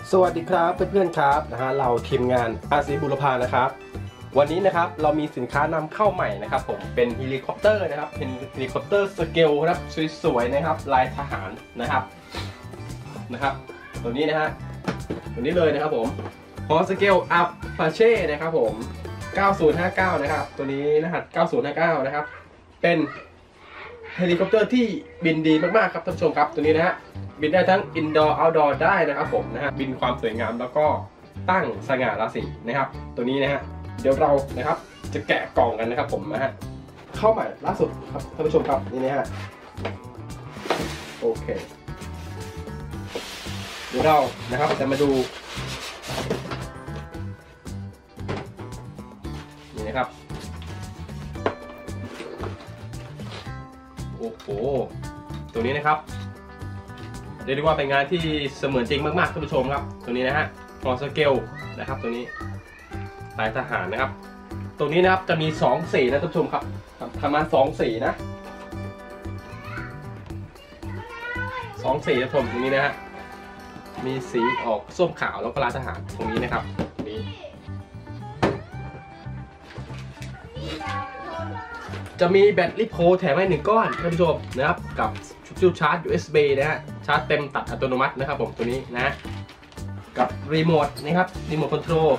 สวัสดีครับเพื่อนๆครับเราทีมงาน RC บุรพานะครับวันนี้นะครับเรามีสินค้านำเข้าใหม่นะครับผมเป็นเฮลิคอปเตอร์นะครับเป็นเฮลิคอปเตอร์สเกลครับสวยๆนะครับลายทหารนะครับตัวนี้นะฮะตัวนี้เลยนะครับผมฮอสเกลอัพพาเช่นะครับผม9059นะครับตัวนี้รหัส9059นะครับเป็นเฮลิคอปเตอร์ที่บินดีมากๆครับท่านผู้ชมครับตัวนี้นะฮะบินได้ทั้ง indoor outdoor ได้นะครับผมนะฮะบินความสวยงามแล้วก็ตั้งสง่าราศีนะครับตัวนี้นะฮะเดี๋ยวเรานะครับจะแกะกล่องกันนะครับผมนะฮะเข้าใหม่ล่าสุดครับท่านผู้ชมครับนี่นะฮะโอเคเดี๋ยวเรานะครับจะมาดูนี่นะครับโอ้โหตัวนี้นะครับเรียกได้ว่าเป็นงานที่เสมือนจริงมากๆท่านผู้ชมครับตัวนี้นะฮะฮอสเกลนะครับตัวนี้ลายทหารนะครับตรงนี้นะครับจะมี2สีนะท่านผู้ชมครับประมาณ2สีนะ2สีนะท่านผู้ชมตรงนี้นะฮะมีสีออกส้มขาวแล้วก็ลายทหารตรงนี้นะครับนี้จะมีแบตลิโพแถมให้1ก้อนท่านผู้ชมนะครับกับชุดชาร์จ USB นะฮะชาร์จเต็มตัดอัตโนมัตินะครับผมตัวนี้นะกับรีโมทนะครับรีโมทคอนโทรล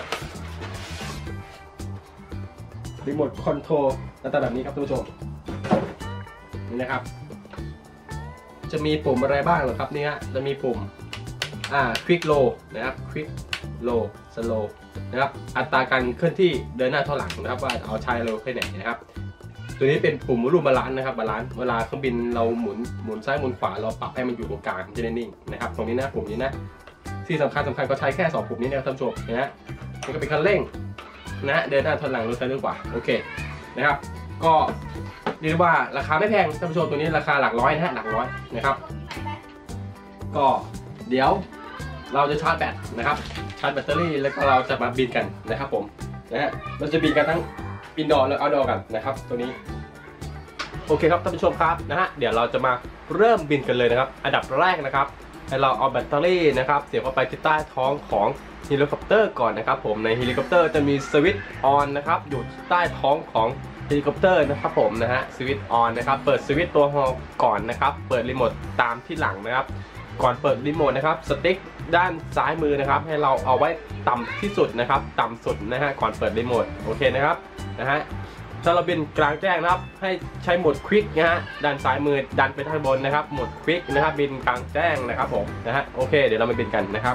หน้าตาแบบนี้ครับท่านผู้ชมนี่นะครับจะมีปุ่มอะไรบ้างเหรอครับนี่ฮะจะมีปุ่มQuick Low นะครับ Quick Low Slow นะครับอัตราการเคลื่อนที่เดินหน้าถอยหลังนะครับว่าเอาใช้เร็วแค่ไหนนะครับตัวนี้เป็นปุ่มรูปบาลานซ์นะครับบาลานซ์เวลาเครื่องบินเราหมุนซ้ายหมุนขวาเราปรับให้มันอยู่ตรงกลางจะได้นิ่งนะครับตรงนี้นะปุ่มนี้นะที่สำคัญก็ใช้แค่2ปุ่มนี้นะครับท่านผู้ชมนะฮะนี่ก็เป็นคันเร่งนะเดินหน้าถอยหลังรถซ้ายหรือขวาโอเคนะครับก็เรียกว่าราคาไม่แพงท่านผู้ชมตัวนี้ราคาหลักร้อยนะฮะหลักร้อยนะครับก็เดี๋ยวเราจะชาร์จแบตนะครับชาร์จแบตเตอรี่แล้วก็เราจะมาบินกันนะครับผมนะฮะเราจะบินกันทั้งอินดอร์และเอาท์ดอร์กันนะครับตัวนี้โอเคครับท่านผู้ชมครับนะฮะเดี๋ยวเราจะมาเริ่มบินกันเลยนะครับอันดับแรกนะครับให้เราเอาแบตเตอรี่นะครับเสียบเข้าไปที่ใต้ท้องของเฮลิคอปเตอร์ก่อนนะครับผมในเฮลิคอปเตอร์จะมีสวิตช์ออนนะครับอยู่ใต้ท้องของเฮลิคอปเตอร์นะครับผมนะฮะสวิตช์ออนนะครับเปิดสวิตช์ตัวฮอก่อนนะครับเปิดรีโมทตามที่หลังนะครับก่อนเปิดรีโมทนะครับสติ๊กด้านซ้ายมือนะครับให้เราเอาไว้ต่ำที่สุดนะครับต่ำสุดนะฮะก่อนเปิดรีโมทโอเคนะครับนะฮะถ้าเราบินกลางแจ้งนะครับให้ใช้โหมดควิกนะฮะด้านซ้ายมือดันไปทางบนนะครับโหมดควิกนะครับบินกลางแจ้งนะครับผมนะฮะโอเคเดี๋ยวเรามาบินกันนะครับ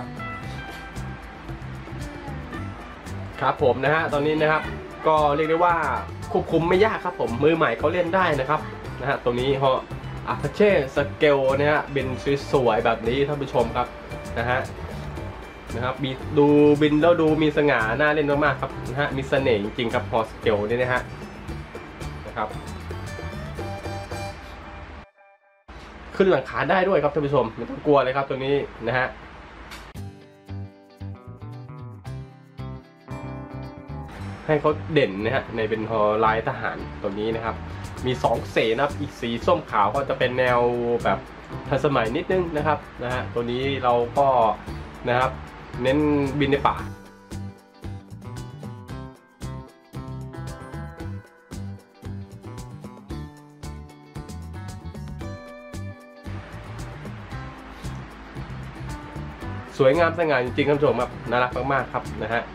ครับผมนะฮะตอนนี้นะครับก็เรียกได้ว่าควบคุมไม่ยากครับผมมือใหม่เขาเล่นได้นะครับนะฮะตรงนี้ฮออาพาเช่สเกลเนี่ยบินสวยๆแบบนี้ท่านผู้ชมครับนะครับดูบินแล้วดูมีสง่าน่าเล่นมากๆครับนะฮะมีเสน่ห์จริงๆครับฮอสเกลนี่นะฮะนะครับขึ้นหลังคาได้ด้วยครับท่านผู้ชมไม่ต้องกลัวเลยครับตัวนี้นะฮะให้เขาเด่นนะฮะในเป็นฮอลายทหารตัวนี้นะครับมี2สีนะครับอีกสีส้มขาวก็จะเป็นแนวแบบทันสมัยนิดนึงนะครับนะฮะตัวนี้เราก็นะครับเน้นบินในป่าสวยงามสง่าจริงๆครับผู้ชมครับน่ารักมากๆครับนะฮะ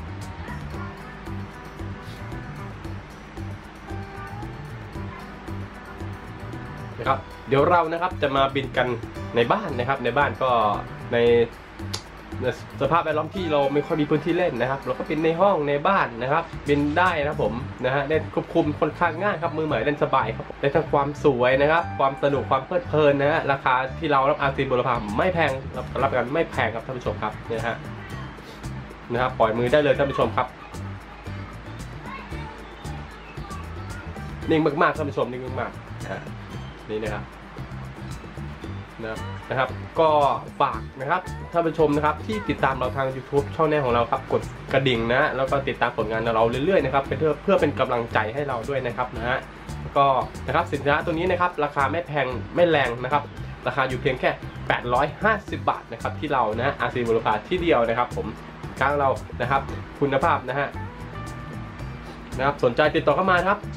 นะครับเดี๋ยวเรานะครับจะมาบินกันในบ้านนะครับในบ้านก็ในสภาพแวดล้อมที่เราไม่ค่อยมีพื้นที่เล่นนะครับเราก็บินในห้องในบ้านนะครับบินได้นะครับผมนะฮะเล่นควบคุมค่อนข้างง่ายครับมือใหม่เล่นสบายครับได้ทั้งความสวยนะครับความสนุกความเพลิดเพลินนะฮะราคาที่เรารับRCบุรพาไม่แพงรับกันไม่แพงครับท่านผู้ชมครับนะครับปล่อยมือได้เลยท่านผู้ชมครับนิ่งมากๆท่านผู้ชมนิ่งมากๆนี่นะครับก็ฝากนะครับท่านผู้ชมนะครับที่ติดตามเราทาง YouTube ช่องแนวของเราครับกดกระดิ่งนะแล้วก็ติดตามผลงานเราเรื่อยๆนะครับเพื่อเป็นกำลังใจให้เราด้วยนะครับนะฮะก็นะครับสินค้าตัวนี้นะครับราคาไม่แพงไม่แรงนะครับราคาอยู่เพียงแค่850 บาทนะครับที่เรานะ RC บุรพาที่เดียวนะครับผมครั้งเรานะครับคุณภาพนะฮะสนใจติดต่อเข้ามาครับ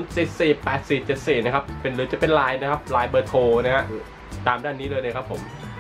0870448474นะครับเป็นหรือจะเป็นไลน์นะครับไลน์เบอร์โทรนะฮะตามด้านนี้เลยนะครับผม